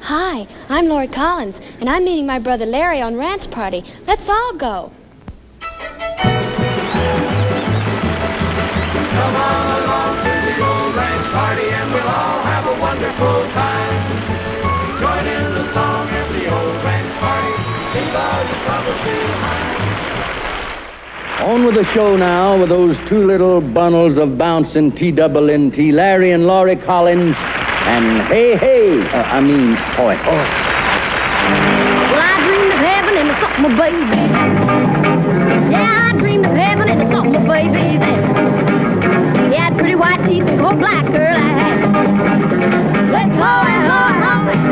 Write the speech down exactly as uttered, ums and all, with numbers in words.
Hi, I'm Lorrie Collins, and I'm meeting my brother Larry on ranch party. Let's all go. Come on along to the old ranch party, and we'll all have a wonderful time. Join in the song at the old ranch party. Leave all your troubles behind. On with the show now with those two little bundles of bouncing T double N T, Larry and Lorrie Collins, and hey, hey, uh, I mean, hoy, hoy. Well, I dreamed of heaven and I saw my baby. Yeah, I dreamed of heaven and I saw my baby there. He had pretty white teeth and cold black curly hair. Let's hoy, hoy, hoy.